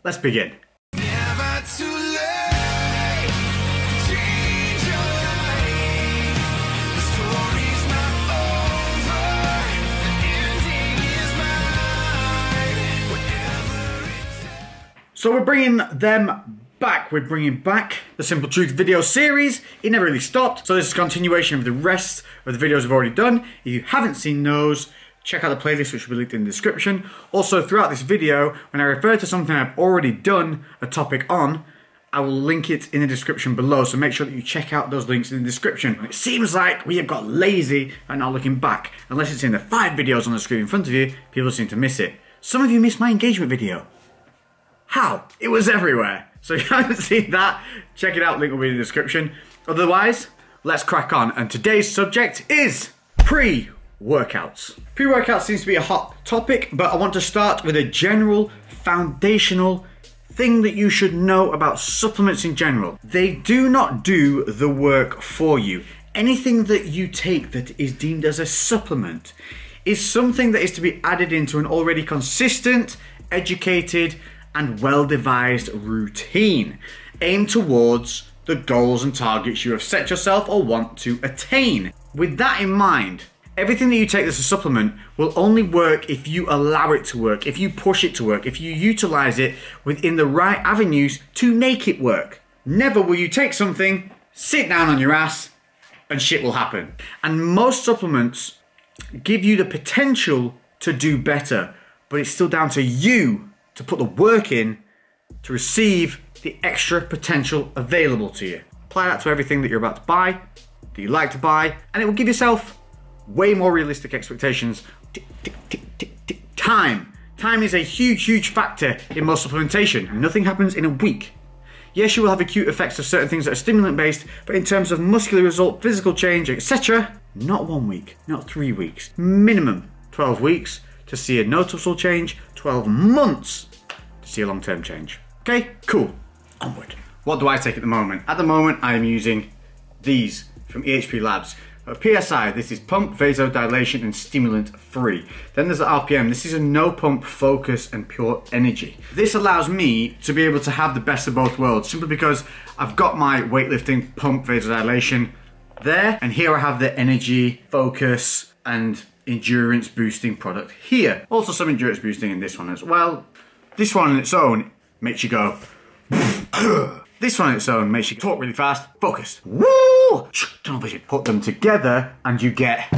let's begin. Never too late to change your life. The story's not over. The ending is mine. Whatever it takes. So we're bringing them back. We're bringing back the Simple Truth video series. It never really stopped. So this is a continuation of the rest of the videos I've already done. If you haven't seen those, check out the playlist, which will be linked in the description. Also, throughout this video, when I refer to something I've already done a topic on, I will link it in the description below. So make sure that you check out those links in the description. It seems like we have got lazy and not looking back. Unless it's in the 5 videos on the screen in front of you, people seem to miss it. Some of you missed my engagement video. How? It was everywhere. So if you haven't seen that, check it out, link will be in the description. Otherwise, let's crack on. And today's subject is pre-workouts. Pre-workouts seems to be a hot topic, but I want to start with a general, foundational thing that you should know about supplements in general. They do not do the work for you. Anything that you take that is deemed as a supplement is something that is to be added into an already consistent, educated, and well-devised routine aimed towards the goals and targets you have set yourself or want to attain. With that in mind, everything that you take as a supplement will only work if you allow it to work, if you push it to work, if you utilize it within the right avenues to make it work. Never will you take something, sit down on your ass, and shit will happen. And most supplements give you the potential to do better, but it's still down to you to put the work in to receive the extra potential available to you. Apply that to everything that you're about to buy, that you like to buy, and it will give yourself way more realistic expectations. Time. Time is a huge, huge factor in most supplementation. Nothing happens in a week. Yes, you will have acute effects of certain things that are stimulant based, but in terms of muscular result, physical change, etc., not 1 week, not 3 weeks, minimum 12 weeks to see a noticeable change, 12 months to see a long-term change. Okay, cool, onward. What do I take at the moment? At the moment, I am using these from EHP Labs. PSI, this is pump, vasodilation, and stimulant free. Then there's the RPM. This is a no pump, focus, and pure energy. This allows me to be able to have the best of both worlds, simply because I've got my weightlifting pump, vasodilation there, and here I have the energy, focus, and endurance boosting product here. Also some endurance boosting in this one as well. This one on its own makes you go this one on its own makes you talk really fast, focused. Woo! Tunnel vision. Put them together and you get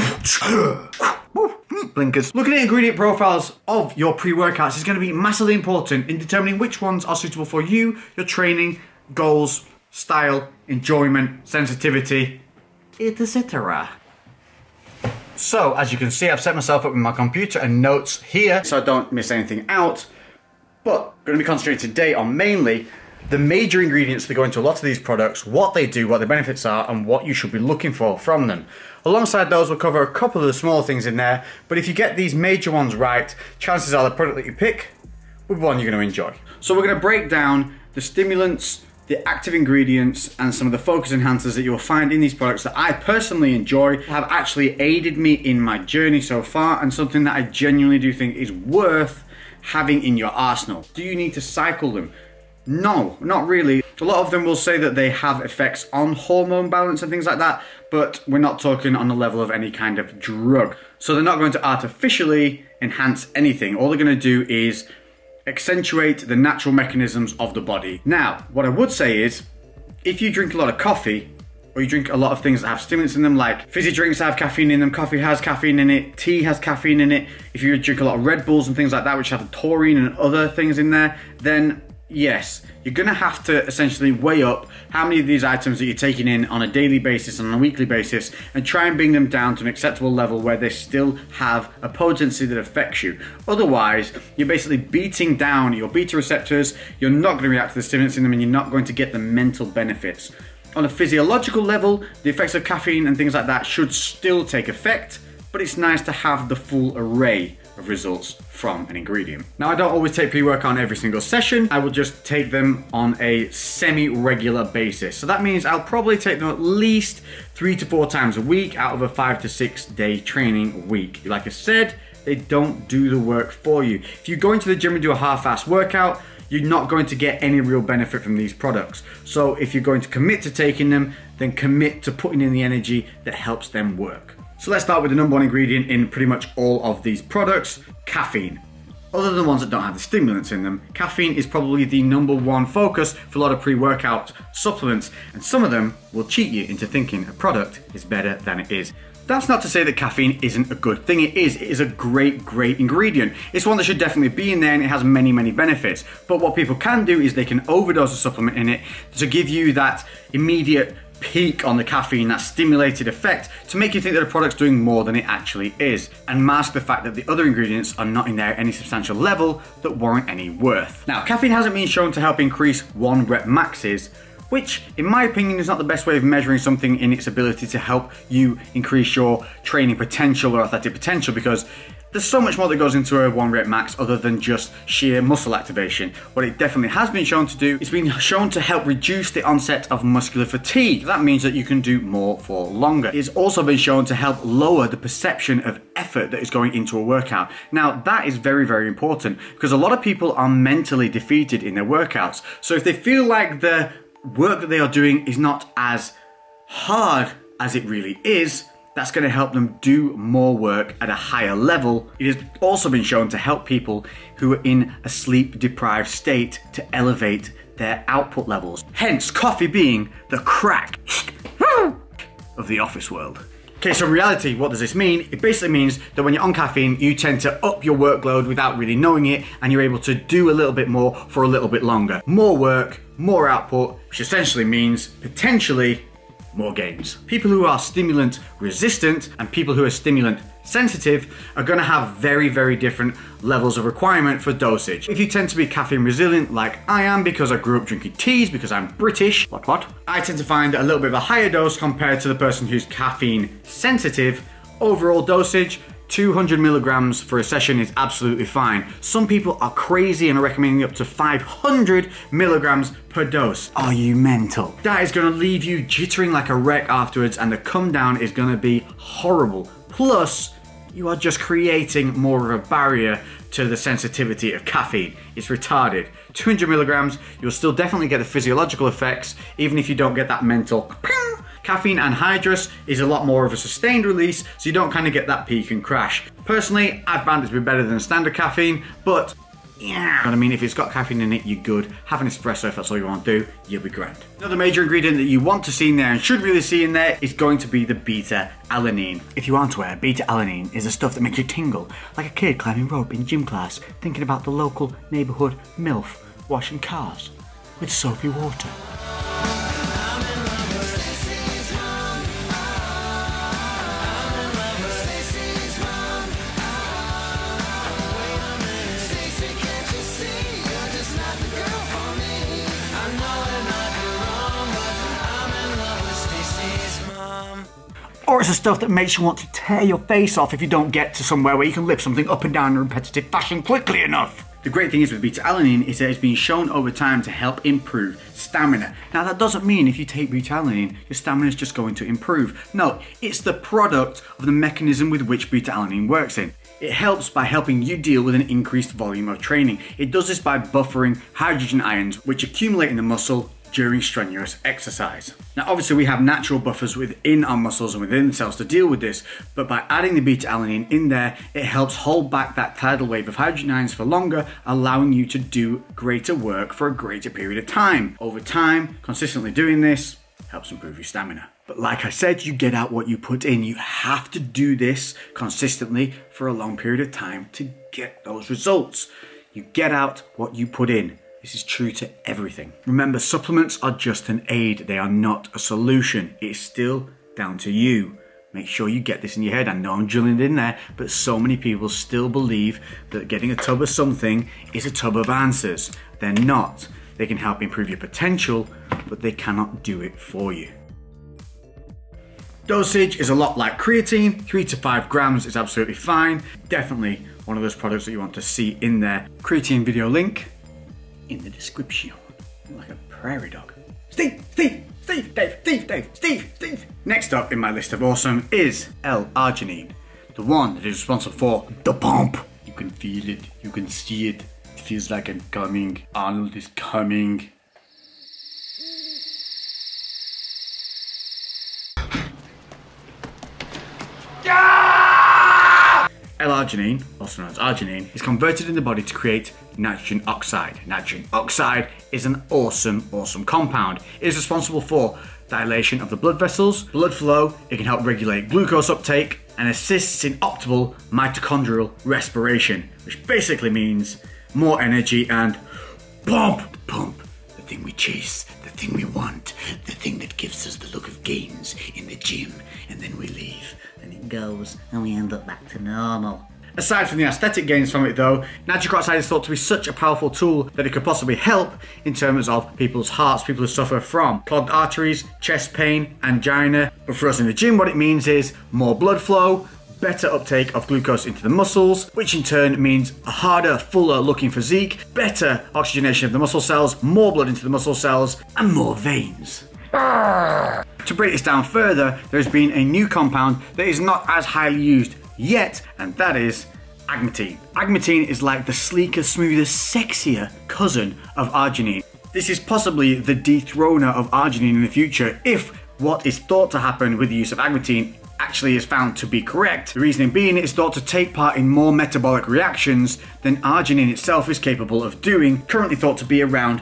blinkers. Looking at ingredient profiles of your pre-workouts is going to be massively important in determining which ones are suitable for you, your training, goals, style, enjoyment, sensitivity, etc. So, as you can see, I've set myself up with my computer and notes here so I don't miss anything out. But I'm going to be concentrating today on mainly the major ingredients that go into a lot of these products, what they do, what the benefits are, and what you should be looking for from them. Alongside those, we'll cover a couple of the small things in there, but if you get these major ones right, chances are the product that you pick will be one you're going to enjoy. So we're going to break down the stimulants, the active ingredients, and some of the focus enhancers that you'll find in these products that I personally enjoy, have actually aided me in my journey so far, and something that I genuinely do think is worth having in your arsenal. Do you need to cycle them? No, not really. A lot of them will say that they have effects on hormone balance and things like that, but we're not talking on the level of any kind of drug. So they're not going to artificially enhance anything. All they're going to do is accentuate the natural mechanisms of the body. Now, what I would say is, if you drink a lot of coffee, or you drink a lot of things that have stimulants in them, like fizzy drinks have caffeine in them, coffee has caffeine in it, tea has caffeine in it, if you drink a lot of Red Bulls and things like that, which have taurine and other things in there, then yes, you're gonna have to essentially weigh up how many of these items that you're taking in on a daily basis and on a weekly basis and try and bring them down to an acceptable level where they still have a potency that affects you. Otherwise, you're basically beating down your beta receptors, you're not gonna react to the stimulants in them, and you're not going to get the mental benefits. On a physiological level, the effects of caffeine and things like that should still take effect, but it's nice to have the full array of results from an ingredient. Now, I don't always take pre-workout on every single session. I will just take them on a semi-regular basis. So that means I'll probably take them at least 3 to 4 times a week out of a 5 to 6 day training week. Like I said, they don't do the work for you. If you go into the gym and do a half-assed workout, you're not going to get any real benefit from these products. So if you're going to commit to taking them, then commit to putting in the energy that helps them work. So let's start with the number one ingredient in pretty much all of these products, caffeine. Other than the ones that don't have the stimulants in them, caffeine is probably the number one focus for a lot of pre-workout supplements, and some of them will cheat you into thinking a product is better than it is. That's not to say that caffeine isn't a good thing. It is a great ingredient. It's one that should definitely be in there, and it has many benefits. But what people can do is they can overdose a supplement in it to give you that immediate peak on the caffeine, that stimulated effect, to make you think that a product's doing more than it actually is, and mask the fact that the other ingredients are not in there at any substantial level that warrant any worth. Now, caffeine hasn't been shown to help increase 1 rep maxes, which in my opinion is not the best way of measuring something in its ability to help you increase your training potential or athletic potential, because there's so much more that goes into a 1 rep max other than just sheer muscle activation. What it definitely has been shown to do, it's been shown to help reduce the onset of muscular fatigue. That means that you can do more for longer. It's also been shown to help lower the perception of effort that is going into a workout. Now, that is very important, because a lot of people are mentally defeated in their workouts. So if they feel like the work that they are doing is not as hard as it really is, that's going to help them do more work at a higher level. It has also been shown to help people who are in a sleep-deprived state to elevate their output levels. Hence, coffee being the crack of the office world. Okay, so in reality, what does this mean? It basically means that when you're on caffeine, you tend to up your workload without really knowing it, and you're able to do a little bit more for a little bit longer. More work, more output, which essentially means potentially more gains. People who are stimulant resistant and people who are stimulant sensitive are going to have very different levels of requirement for dosage. If you tend to be caffeine resilient like I am, because I grew up drinking teas, because I'm British, I tend to find a little bit of a higher dose compared to the person who's caffeine sensitive. Overall dosage, 200 milligrams for a session is absolutely fine. Some people are crazy and are recommending up to 500 milligrams per dose. Are you mental? That is going to leave you jittering like a wreck afterwards, and the come down is going to be horrible. Plus, you are just creating more of a barrier to the sensitivity of caffeine. It's retarded. 200 milligrams, you'll still definitely get the physiological effects, even if you don't get that mental. Caffeine anhydrous is a lot more of a sustained release, so you don't kind of get that peak and crash. Personally, I found it to be better than standard caffeine, but yeah, I mean, if it's got caffeine in it, you're good. Have an espresso if that's all you want to do, you'll be grand. Another major ingredient that you want to see in there and should really see in there is going to be the beta-alanine. If you aren't aware, beta-alanine is the stuff that makes you tingle, like a kid climbing rope in gym class, thinking about the local neighborhood MILF washing cars with soapy water. Or it's the stuff that makes you want to tear your face off if you don't get to somewhere where you can lift something up and down in a repetitive fashion quickly enough. The great thing is with beta-alanine is that it's been shown over time to help improve stamina. Now that doesn't mean if you take beta-alanine, your stamina is just going to improve. No, it's the product of the mechanism with which beta-alanine works in. It helps by helping you deal with an increased volume of training. It does this by buffering hydrogen ions which accumulate in the muscle during strenuous exercise. Now obviously we have natural buffers within our muscles and within the cells to deal with this, but by adding the beta-alanine in there, it helps hold back that tidal wave of hydrogen ions for longer, allowing you to do greater work for a greater period of time. Over time, consistently doing this helps improve your stamina. But like I said, you get out what you put in. You have to do this consistently for a long period of time to get those results. You get out what you put in. This is true to everything. Remember, supplements are just an aid. They are not a solution. It's still down to you. Make sure you get this in your head. I know I'm drilling it in there, but so many people still believe that getting a tub of something is a tub of answers. They're not. They can help improve your potential, but they cannot do it for you. Dosage is a lot like creatine. 3 to 5 grams is absolutely fine. Definitely one of those products that you want to see in there. Creatine video link in the description. Like a prairie dog. Steve. Next up in my list of awesome is L-arginine, the one that is responsible for the pump. You can feel it, you can see it, feels like I'm coming. Arnold is coming. L-arginine, also known as arginine, is converted in the body to create nitrogen oxide. Nitrogen oxide is an awesome compound. It is responsible for dilation of the blood vessels, blood flow, it can help regulate glucose uptake, and assists in optimal mitochondrial respiration, which basically means more energy and pump. The thing we chase, the thing we want, the thing that gives us the look of gains in the gym, and then we leave, and it goes, and we end up back to normal. Aside from the aesthetic gains from it though, nitric oxide is thought to be such a powerful tool that it could possibly help in terms of people's hearts, people who suffer from clogged arteries, chest pain, angina. But for us in the gym, what it means is more blood flow, better uptake of glucose into the muscles, which in turn means a harder, fuller looking physique, better oxygenation of the muscle cells, more blood into the muscle cells, and more veins. To break this down further, there has been a new compound that is not as highly used yet, and that is agmatine. Agmatine is like the sleeker, smoother, sexier cousin of arginine. This is possibly the dethroner of arginine in the future if what is thought to happen with the use of agmatine actually is found to be correct. The reasoning being it is thought to take part in more metabolic reactions than arginine itself is capable of doing, currently thought to be around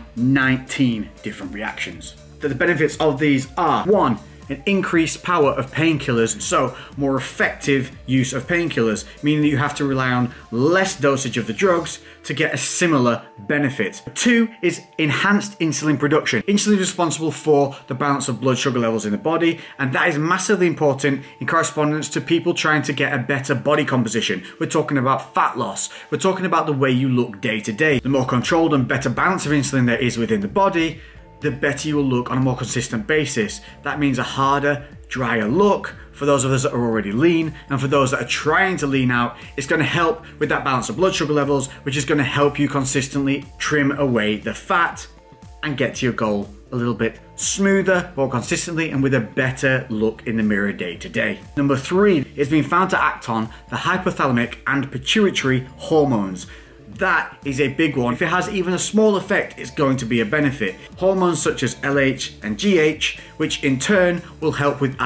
19 different reactions. The benefits of these are 1. An increased power of painkillers, so more effective use of painkillers, meaning that you have to rely on less dosage of the drugs to get a similar benefit. 2 is enhanced insulin production. Insulin is responsible for the balance of blood sugar levels in the body, and that is massively important in correspondence to people trying to get a better body composition. We're talking about fat loss. We're talking about the way you look day to day. The more controlled and better balance of insulin there is within the body, the better you will look on a more consistent basis. That means a harder, drier look for those of us that are already lean, and for those that are trying to lean out, it's going to help with that balance of blood sugar levels, which is going to help you consistently trim away the fat and get to your goal a little bit smoother, more consistently, and with a better look in the mirror day to day. Number 3 is being found to act on the hypothalamic and pituitary hormones. That is a big one. If it has even a small effect, it's going to be a benefit. Hormones such as LH and GH, which in turn will help with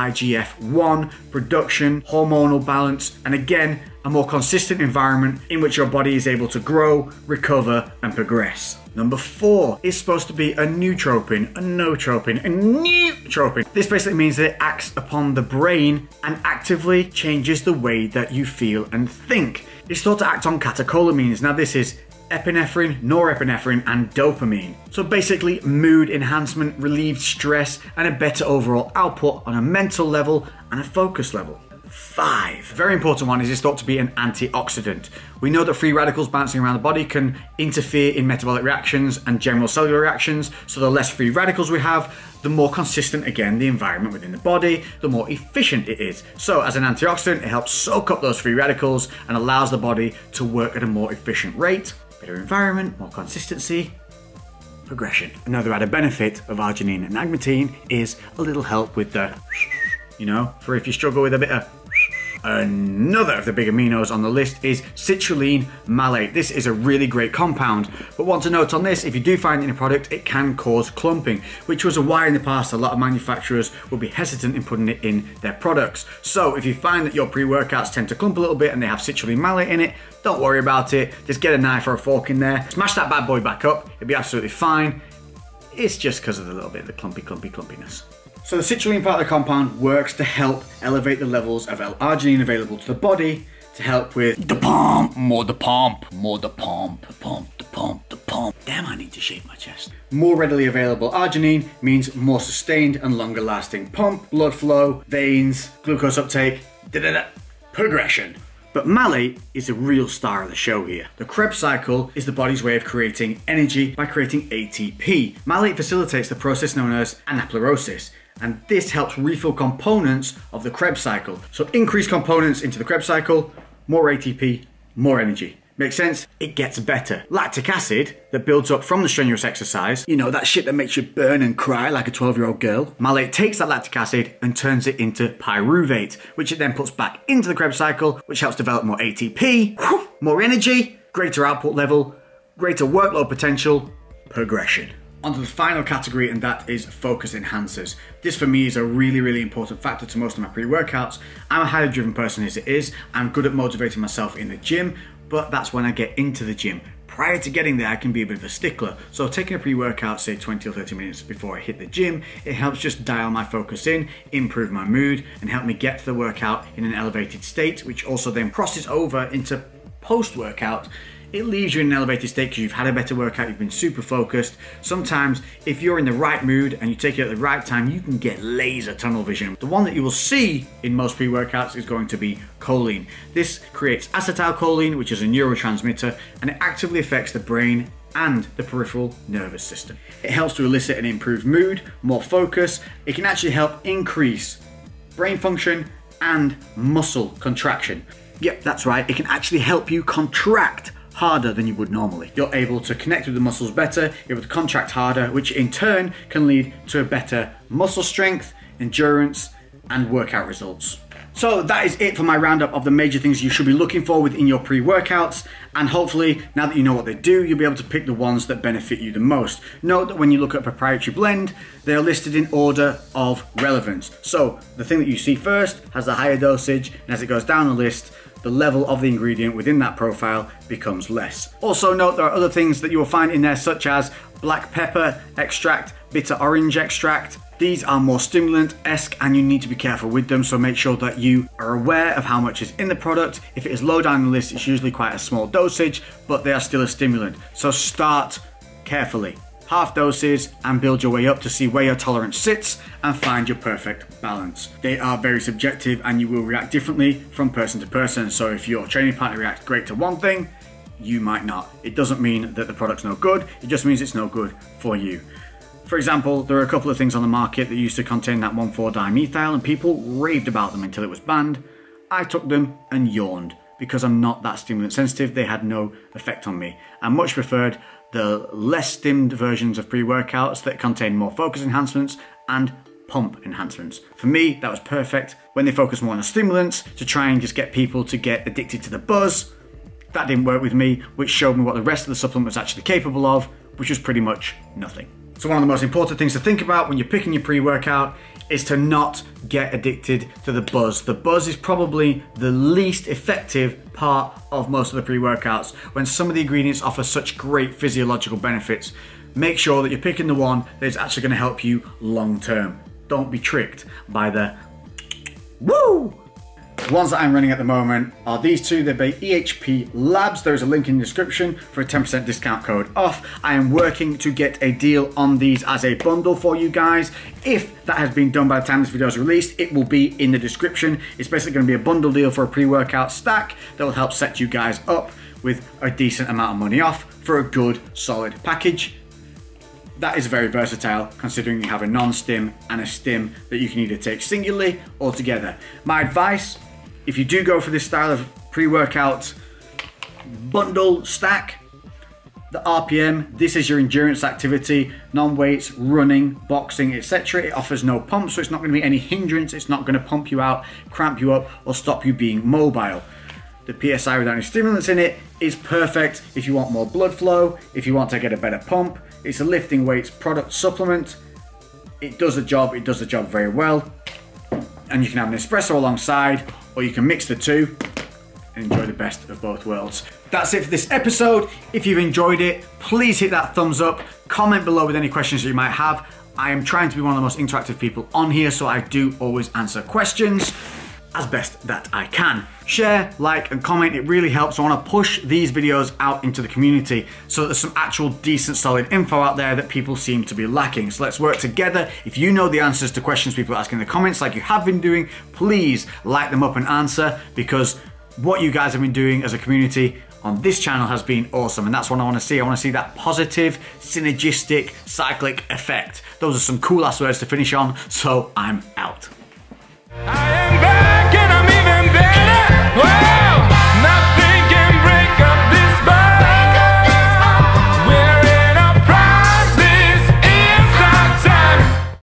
IGF-1 production, hormonal balance, and again, a more consistent environment in which your body is able to grow, recover, and progress. Number 4 is supposed to be a neutropin, a nootropin, a neutropin. This basically means that it acts upon the brain and actively changes the way that you feel and think. It's thought to act on catecholamines. Now this is epinephrine, norepinephrine, and dopamine. So basically mood enhancement, relieved stress, and a better overall output on a mental level and a focus level. 5. Very important one is it's thought to be an antioxidant. We know that free radicals bouncing around the body can interfere in metabolic reactions and general cellular reactions, so the less free radicals we have, the more consistent, again, the environment within the body, the more efficient it is. So as an antioxidant, it helps soak up those free radicals and allows the body to work at a more efficient rate, better environment, more consistency, progression. Another added benefit of arginine and agmatine is a little help with the, you know, for if you struggle with a bit of. Another of the big aminos on the list is citrulline malate. This is a really great compound, but want to note on this, if you do find it in a product, it can cause clumping, which was why in the past a lot of manufacturers would be hesitant in putting it in their products. So if you find that your pre-workouts tend to clump a little bit and they have citrulline malate in it, don't worry about it. Just get a knife or a fork in there, smash that bad boy back up, it'll be absolutely fine. It's just because of the little bit of the clumpiness. So the citrulline part of the compound works to help elevate the levels of L-arginine available to the body to help with the pump, more the pump, more the pump, the pump, the pump, the pump. Damn, I need to shake my chest. More readily available arginine means more sustained and longer lasting pump, blood flow, veins, glucose uptake, progression. But malate is a real star of the show here. The Krebs cycle is the body's way of creating energy by creating ATP. Malate facilitates the process known as anaplerosis, and this helps refill components of the Krebs cycle. So increase components into the Krebs cycle, more ATP, more energy. Makes sense? It gets better. Lactic acid that builds up from the strenuous exercise, you know, that shit that makes you burn and cry like a 12-year-old girl. Malate takes that lactic acid and turns it into pyruvate, which it then puts back into the Krebs cycle, which helps develop more ATP, more energy, greater output level, greater workload potential, progression. Onto the final category, and that is focus enhancers. This for me is a really important factor to most of my pre-workouts. I'm a highly driven person as it is. I'm good at motivating myself in the gym, but that's when I get into the gym. Prior to getting there, I can be a bit of a stickler. So taking a pre-workout, say 20 or 30 minutes before I hit the gym, it helps just dial my focus in, improve my mood, and help me get to the workout in an elevated state, which also then crosses over into post-workout. It leaves you in an elevated state because you've had a better workout, you've been super focused. Sometimes, if you're in the right mood and you take it at the right time, you can get laser tunnel vision. The one that you will see in most pre-workouts is going to be choline. This creates acetylcholine, which is a neurotransmitter, and it actively affects the brain and the peripheral nervous system. It helps to elicit an improved mood, more focus. It can actually help increase brain function and muscle contraction. Yep, that's right, it can actually help you contract harder than you would normally. You're able to connect with the muscles better, you're able to contract harder, which in turn can lead to a better muscle strength, endurance, and workout results. So that is it for my roundup of the major things you should be looking for within your pre-workouts, and hopefully now that you know what they do, you'll be able to pick the ones that benefit you the most. Note that when you look at a proprietary blend, they are listed in order of relevance. So the thing that you see first has a higher dosage, and as it goes down the list, the level of the ingredient within that profile becomes less. Also note there are other things that you will find in there, such as black pepper extract, bitter orange extract. These are more stimulant-esque and you need to be careful with them, so make sure that you are aware of how much is in the product. If it is low down the list, it's usually quite a small dosage, but they are still a stimulant. So start carefully. Half doses and build your way up to see where your tolerance sits and find your perfect balance. They are very subjective and you will react differently from person to person. So if your training partner reacts great to one thing, you might not. It doesn't mean that the product's no good, it just means it's no good for you. For example, there are a couple of things on the market that used to contain that 1,4-dimethyl and people raved about them until it was banned. I took them and yawned because I'm not that stimulant sensitive. They had no effect on me. I much preferred the less stimmed versions of pre-workouts that contain more focus enhancements and pump enhancements. For me, that was perfect. When they focus more on the stimulants to try and just get people to get addicted to the buzz, that didn't work with me, which showed me what the rest of the supplement was actually capable of, which was pretty much nothing. So one of the most important things to think about when you're picking your pre-workout is to not get addicted to the buzz. The buzz is probably the least effective part of most of the pre-workouts. When some of the ingredients offer such great physiological benefits, make sure that you're picking the one that is actually going to help you long term. Don't be tricked by the woo! The ones that I'm running at the moment are these two. They're by EHP Labs. There's a link in the description for a 10% discount code off. I am working to get a deal on these as a bundle for you guys. If that has been done by the time this video is released, it will be in the description. It's basically going to be a bundle deal for a pre-workout stack that will help set you guys up with a decent amount of money off for a good, solid package. That is very versatile considering you have a non-stim and a stim that you can either take singularly or together. My advice, if you do go for this style of pre-workout bundle stack, the RPM, this is your endurance activity, non-weights, running, boxing, etc. It offers no pump, so it's not going to be any hindrance. It's not going to pump you out, cramp you up, or stop you being mobile. The PSI without any stimulants in it is perfect if you want more blood flow, if you want to get a better pump. It's a lifting weights product supplement. It does the job very well. And you can have an espresso alongside, or you can mix the two and enjoy the best of both worlds. That's it for this episode. If you've enjoyed it, please hit that thumbs up. Comment below with any questions that you might have. I am trying to be one of the most interactive people on here, so I do always answer questions as best that I can. Share, like, and comment. It really helps. I want to push these videos out into the community so there's some actual decent solid info out there that people seem to be lacking. So let's work together. If you know the answers to questions people are asking in the comments like you have been doing, please light them up and answer, because what you guys have been doing as a community on this channel has been awesome, and that's what I want to see. I want to see that positive, synergistic, cyclic effect. Those are some cool ass words to finish on, so I'm out. I am back and I'm even better.